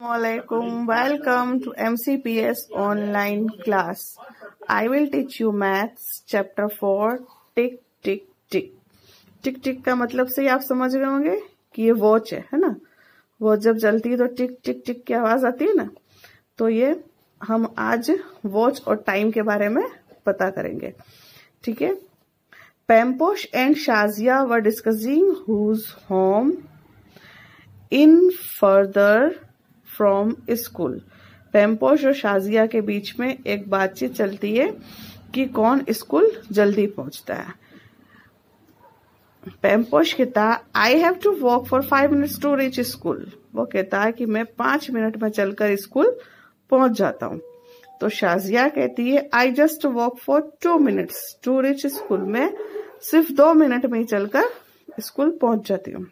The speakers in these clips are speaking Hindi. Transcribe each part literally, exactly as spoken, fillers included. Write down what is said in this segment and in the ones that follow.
Assalamualaikum. Welcome to M C P S online class. I will teach you maths chapter four. टिक टिक टिक टिक टिक का मतलब से आप समझ गए होंगे कि ये वॉच है है ना। वॉच जब चलती है तो टिक टिक टिक की आवाज आती है ना। तो ये हम आज वॉच और टाइम के बारे में पता करेंगे, ठीक है। Pamposh and Shazia were discussing whose home in further from school. Pamposh और शाजिया के बीच में एक बातचीत चलती है कि कौन स्कूल जल्दी पहुंचता है। पैम्पोश कहता है I have to walk for five minutes to reach school. वो कहता है कि मैं पांच मिनट में चलकर स्कूल पहुंच जाता हूँ। तो शाजिया कहती है I just walk for two minutes to reach school. मैं सिर्फ दो मिनट में ही चलकर स्कूल पहुंच जाती हूँ।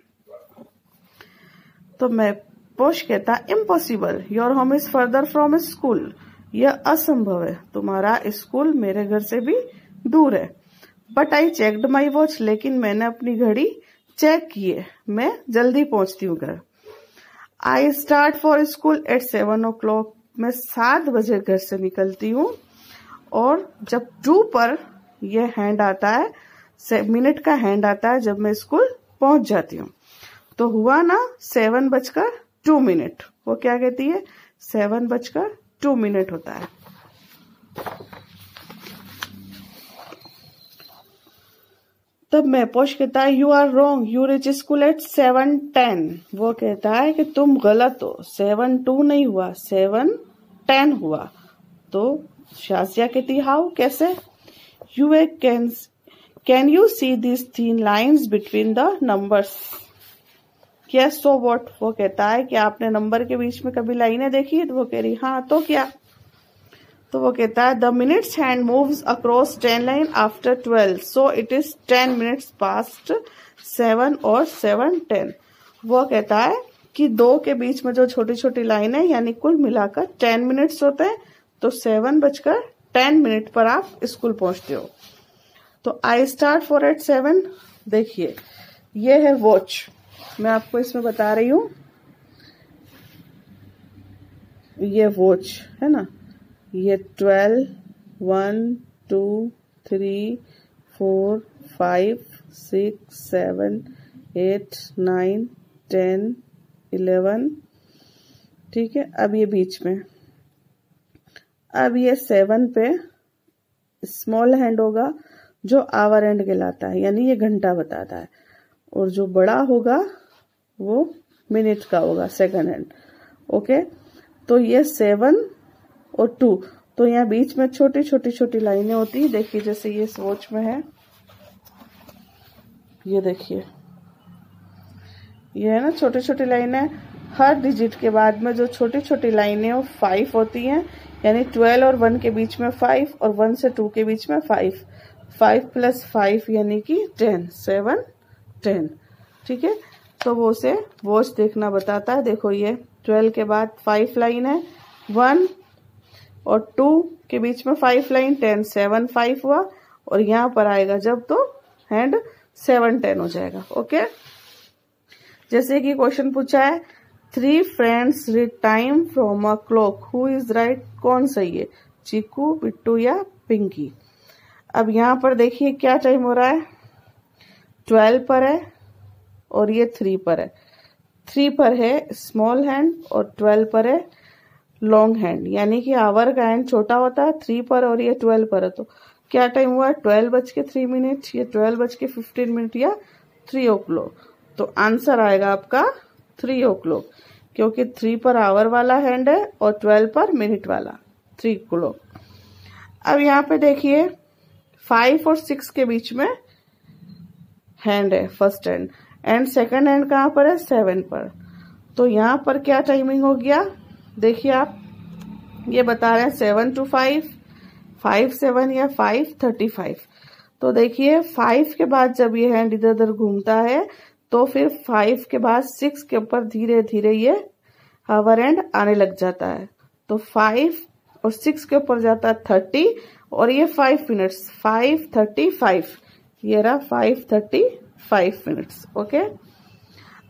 तो मैं पोश कहता impossible, your home is further from school. यह असंभव है, तुम्हारा स्कूल मेरे घर से भी दूर है। But I checked my watch, लेकिन मैंने अपनी घड़ी चेक की है, मैं जल्दी पहुंचती हूँ घर। I start for school at seven o'clock. मैं सात बजे घर से निकलती हूँ। और जब टू पर यह हैंड आता है, मिनट का हैंड आता है जब मैं स्कूल पहुंच जाती हूँ। तो हुआ ना सेवन बजकर टू मिनट। वो क्या कहती है, सेवन बजकर टू मिनट होता है। तब मैं पोश कहता है you are wrong, you reach school at seven ten. वो कहता है कि तुम गलत हो, सेवन टू नहीं हुआ, सेवन टेन हुआ। तो शाजिया कहती हाउ, कैसे। You can can you see this thin lines between the numbers. Yes so what. वो कहता है कि आपने नंबर के बीच में कभी लाइनें देखी है। तो वो कह रही हाँ, तो क्या। तो वो कहता है the minutes hand moves across ten line after twelve, so it is ten minutes past seven और सेवन टेन। वो कहता है कि दो के बीच में जो छोटी छोटी लाइन है यानी कुल मिलाकर टेन मिनट्स होते हैं। तो सेवन बजकर टेन मिनट पर आप स्कूल पहुंचते हो। तो I start for eight seven. देखिए ये है वॉच, मैं आपको इसमें बता रही हूं, ये वॉच है ना। ये twelve, one, two, three, four, five, six, seven, eight, nine, ten, eleven, ठीक है। अब ये बीच में, अब ये सेवन पे स्मॉल हैंड होगा जो आवर एंड कहलाता है, यानी ये घंटा बताता है। और जो बड़ा होगा वो मिनट का होगा, सेकंड हैंड। ओके, तो ये सेवन और टू, तो यहाँ बीच में छोटी छोटी छोटी लाइनें होती है। देखिए जैसे ये वॉच में है, ये देखिए ये है ना छोटी छोटी लाइनें। हर डिजिट के बाद में जो छोटी छोटी लाइनें वो फाइव होती हैं, यानी ट्वेल्व और वन के बीच में फाइव और वन से टू के बीच में फाइव। फाइव प्लस फाइव यानी कि टेन, सेवन टेन, ठीक है। तो वो उसे वॉच देखना बताता है। देखो ये ट्वेल्व के बाद फाइव लाइन है, वन और टू के बीच में five line, ten, seven, five हुआ। और यहाँ पर आएगा जब तो हैंड सेवन टेन हो जाएगा। ओके, जैसे कि क्वेश्चन पूछा है three friends read time from a clock, who is right. कौन सही है, चीकू, बिट्टू या पिंकी। अब यहाँ पर देखिए क्या टाइम हो रहा है, ट्वेल्व पर है और ये थ्री पर है। थ्री पर है स्मॉल हैंड और ट्वेल्व पर है लॉन्ग हैंड, यानी कि आवर का हैंड छोटा होता है थ्री पर और ये ट्वेल्व पर है। तो क्या टाइम हुआ, ट्वेल्व बज के थ्री मिनट, ये ट्वेल्व बज के फिफ्टीन मिनट या थ्री ओ क्लॉक। तो आंसर आएगा आपका थ्री ओ क्लॉक, क्योंकि थ्री पर आवर वाला हैंड है और ट्वेल्व पर मिनट वाला, थ्री क्लॉक। अब यहाँ पे देखिए फाइव और सिक्स के बीच में हैंड है, first hand, and second hand कहाँ पर है, सेवन पर। तो यहाँ पर क्या टाइमिंग हो गया, देखिए आप ये बता रहे हैं seven two five, five seven या फाइव थर्टी फाइव। तो देखिए फाइव के बाद जब ये हैंड इधर उधर घूमता है तो फिर फाइव के बाद सिक्स के ऊपर धीरे धीरे ये आवर हैंड आने लग जाता है। तो फाइव और सिक्स के ऊपर जाता है थर्टी और ये five minutes, five thirty five, ये रहा five thirty five minutes. Okay,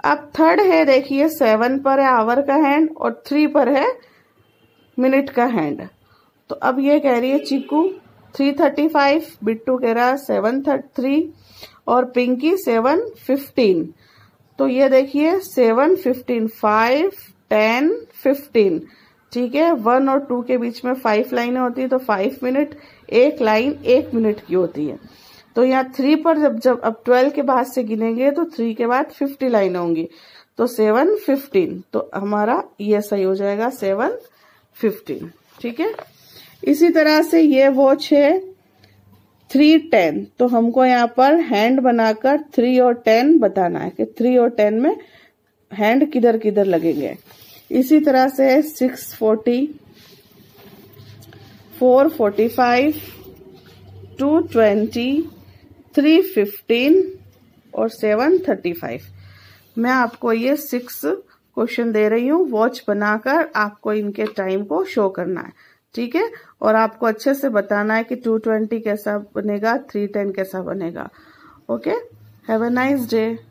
अब थर्ड है, देखिए सेवन पर है आवर का हैंड और थ्री पर है मिनट का हैंड। तो अब ये कह रही है Chiku three thirty five, Bittu कह रहा है सेवन थ्री और पिंकी सेवन फिफ्टीन। तो ये देखिए seven fifteen, five ten fifteen, ठीक है। वन और टू के बीच में फाइव लाइनें होती है तो फाइव मिनट, एक लाइन एक मिनट की होती है। तो यहाँ थ्री पर जब जब अब ट्वेल्व के बाद से गिनेंगे तो थ्री के बाद फिफ्टी लाइन होंगी, तो सेवन फिफ्टीन, तो हमारा ये सही हो जाएगा सेवन फिफ्टीन, ठीक है। इसी तरह से ये वॉच है थ्री टेन, तो हमको यहाँ पर हैंड बनाकर थ्री और टेन बताना है कि थ्री और टेन में हैंड किधर किधर लगेंगे। इसी तरह से six forty, four forty five, two twenty, three fifteen और सेवन थर्टी फाइव। मैं आपको ये सिक्स क्वेश्चन दे रही हूँ, वॉच बनाकर आपको इनके टाइम को शो करना है, ठीक है। और आपको अच्छे से बताना है कि टू ट्वेंटी कैसा बनेगा, थ्री टेन कैसा बनेगा। Okay, have a nice day.